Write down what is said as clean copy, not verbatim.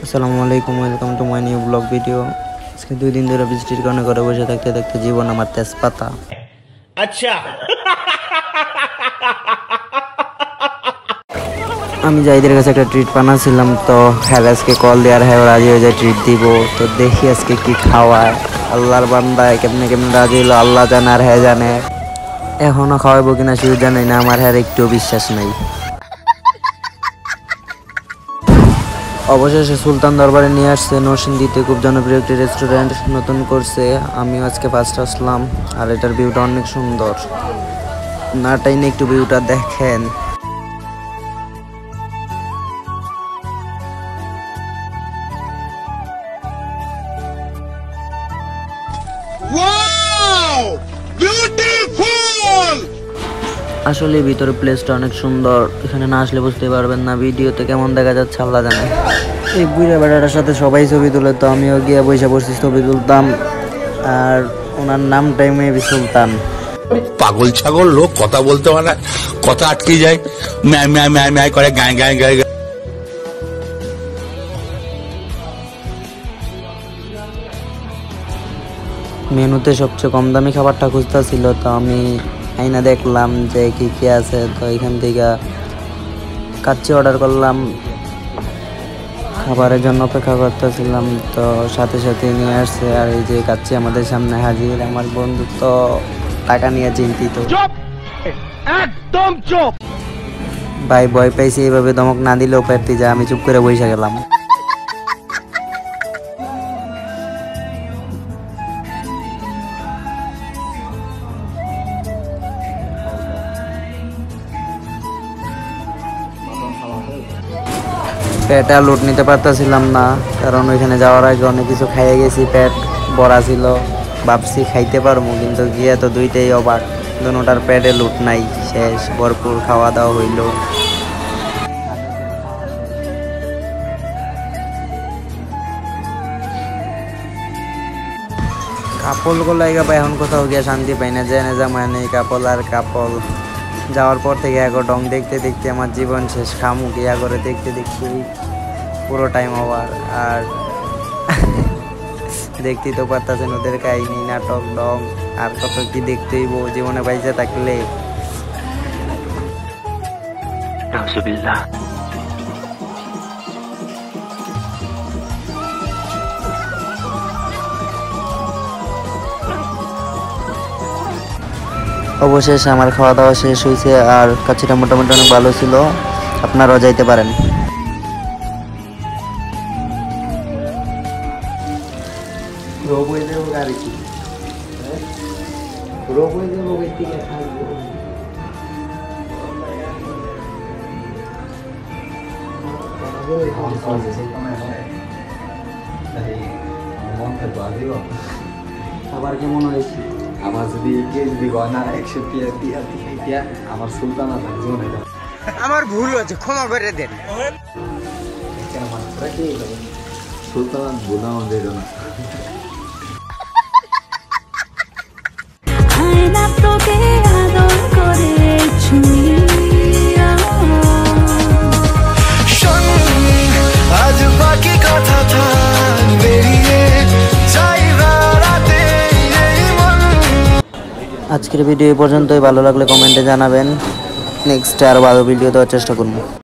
আসসালামু আলাইকুম, welcome to my new blog video. আজকে 2 দিন ধরে বৃষ্টির কারণে ঘরে বসে থাকতে থাকতে জীবন আমার তেজপাতা। আচ্ছা, আমি জাহিদের কাছে একটা ট্রিট বানাচ্ছিলাম, তো হ্যাঁ আজকে কল দেওয়ার হ্যাঁ রাজি হয়ে যায় ট্রিট দিব। তো দেখি আজকে কি খাওয়ায়। আল্লাহর বান্দায় কেমনে কেমনে রাজি হলো আল্লাহ জানে আর হ্যাঁ জানে। এখনো খাওয়াবো কিনা সেও জানি না, আমার হ্যাঁ একটু বিশ্বাস নাই। অবশেষে সুলতান দরবারে নিয়ে আসছে নরসিংদীতে খুব জনপ্রিয় একটি রেস্টুরেন্ট নতুন করছে। আমিও আজকে ফার্স্ট আসলাম, আর এটার ভিউটা অনেক সুন্দর। না টাইনে একটু ভিউটা দেখেন। আসলে ভিতরে প্লেসটা অনেক সুন্দর, এখানে না আসলে বুঝতে পারবেন না ভিডিওতে কেমন দেখা যাচ্ছে আল্লাহ জানে। এই বুড়া বেড়াটার সাথে সবাই ছবি তুলে, তো আমিও গিয়ে বসে বসে ছবি তুলতাম। আর ওনার নামটাই মেবি সুলতান। পাগল ছাগল লোক, কথা বলতে পারে, কথা আটকে যায়, ম্যায় ম্যায় ম্যায় ম্যায় করে, গায়ে গায়ে গায়ে। মেনুতে সবচেয়ে কম দামি খাবারটা খুঁজতেছিল, তো আমি আইনা দেখলাম যে কি কি আছে। তো এখান থেকে কাচ্চি অর্ডার করলাম, খাবারের জন্য অপেক্ষা করতেছিলাম। তো সাথে সাথে নিয়ে আসছে, আর এই যে কাচ্চি আমাদের সামনে হাজির। আমার বন্ধু তো টাকা নিয়ে চিন্তিত। একদম চুপ ভাই, ভয় পাইছি, এইভাবে ধমক না দিলেও পারতি যা। আমি চুপ করে বসে গেলাম। পেটে আর লোড নিতে পারতেছিলাম না, কারণ ওইখানে যাওয়ার আগে অনেক কিছু খাইয়ে গেছি। পেট ভরা ছিল, ভাবছি খাইতে পারবো, কিন্তু গিয়ে তো দুইটাই অবাক। দুটার পেটে লুট নাই, শেষ। ভরপুর খাওয়া দাওয়া হইল। কাপলগুলো এখন কোথাও গিয়ে শান্তি পাই না, জেনে জামাই নেই কাপল আর কাপল। যাওয়ার পর থেকে এগো ডং দেখতে দেখতে আমার জীবন শেষ। খামু গিয়া করে দেখতে দেখতে পুরো টাইম ওভার। আর দেখতেই তো পারতেছেন ওদের কাহিনী, নাটক, ডং, আর কত কি দেখতেই জীবনে বাইজে থাকলে। অবশেষে আমার খাওয়া দাওয়া শেষ হয়েছে, আর কাচ্চিটা মোটামুটি অনেক ভালো ছিল। আপনারাও যাইতে পারেন। আবার কেমন হয়েছে? আমার যদি গয়না 100 টিয়া আমার সুলতান আমার ভুল হয়েছে, ক্ষমা করে দেন। সুলতান ভুল আমাদের না। আজকের ভিডিও এই পর্যন্তই। ভালো লাগলে কমেন্টে জানাবেন, নেক্সট আরো ভালো ভিডিও দেওয়ার চেষ্টা করবো।